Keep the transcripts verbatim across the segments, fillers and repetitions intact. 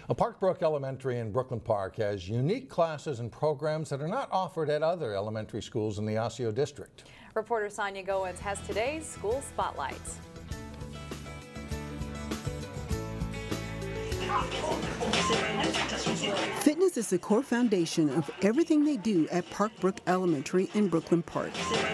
A Park Brook Elementary in Brooklyn Park has unique classes and programs that are not offered at other elementary schools in the Osseo District. Reporter Sonia Goins has today's school spotlights. Fitness is the core foundation of everything they do at Park Brook Elementary in Brooklyn Park.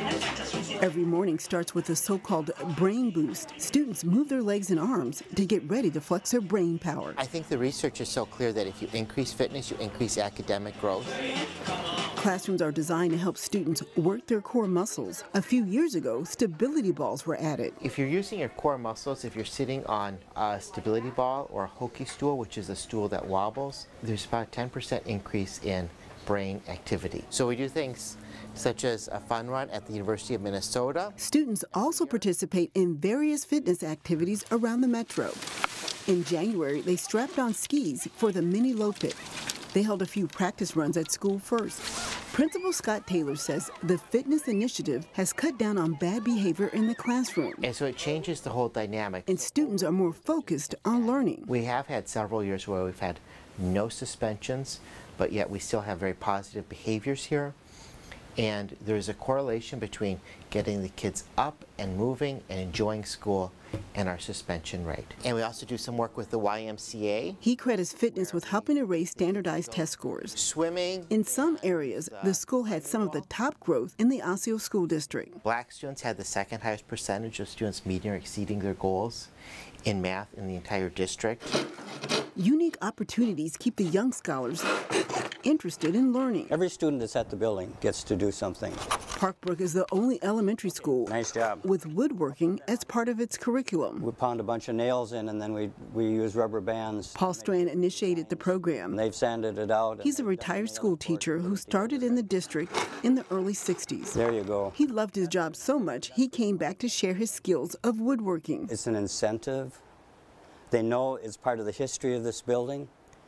Every morning starts with a so-called brain boost. Students move their legs and arms to get ready to flex their brain power. I think the research is so clear that if you increase fitness, you increase academic growth. Classrooms are designed to help students work their core muscles. A few years ago, stability balls were added. If you're using your core muscles, if you're sitting on a stability ball or a hokey stool, which is a stool that wobbles, there's about a ten percent increase in brain activity. So we do things such as a fun run at the University of Minnesota. Students also participate in various fitness activities around the metro. In January, they strapped on skis for the Mini Loppet. They held a few practice runs at school first. Principal Scott Taylor says the fitness initiative has cut down on bad behavior in the classroom. And so it changes the whole dynamic. And students are more focused on learning. We have had several years where we've had no suspensions, but yet we still have very positive behaviors here. And there's a correlation between getting the kids up and moving and enjoying school and our suspension rate. And we also do some work with the Y M C A. He credits fitness with helping to raise standardized test scores. Swimming. In some areas, the school had some of the top growth in the Osseo School District. Black students had the second highest percentage of students meeting or exceeding their goals in math in the entire district. Unique opportunities keep the young scholars interested in learning. Every student that's at the building gets to do something. Park Brook is the only elementary school Nice job. with woodworking as part of its curriculum. We pound a bunch of nails in and then we, we use rubber bands. Paul Strand initiated the program. And they've sanded it out. He's a retired school teacher who started in the district in the early sixties. There you go. He loved his job so much, he came back to share his skills of woodworking. It's an incentive. They know it's part of the history of this building,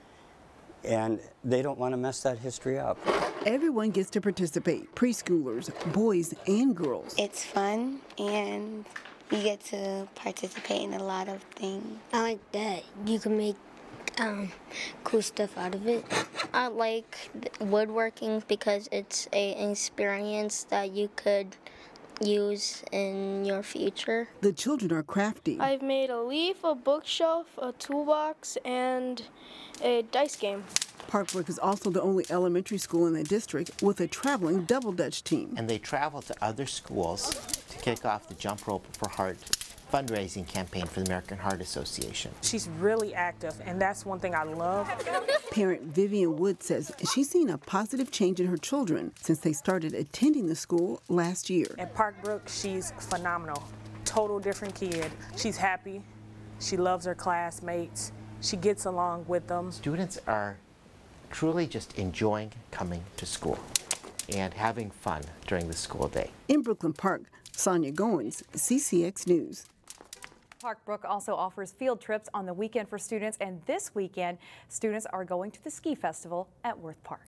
and they don't want to mess that history up. Everyone gets to participate, preschoolers, boys and girls. It's fun, and you get to participate in a lot of things. I like that you can make um, cool stuff out of it. I like woodworking because it's an experience that you could use in your future. The children are crafty. I've made a leaf, a bookshelf, a toolbox, and a dice game. Park Brook is also the only elementary school in the district with a traveling double dutch team. And they travel to other schools to kick off the Jump Rope for Heart fundraising campaign for the American Heart Association. She's really active, and that's one thing I love. Parent Vivian Wood says she's seen a positive change in her children since they started attending the school last year. At Park Brook, she's phenomenal. Total different kid. She's happy. She loves her classmates. She gets along with them. Students are truly just enjoying coming to school and having fun during the school day. In Brooklyn Park, Sonia Goins, C C X News. Park Brook also offers field trips on the weekend for students, and this weekend, students are going to the ski festival at Worth Park.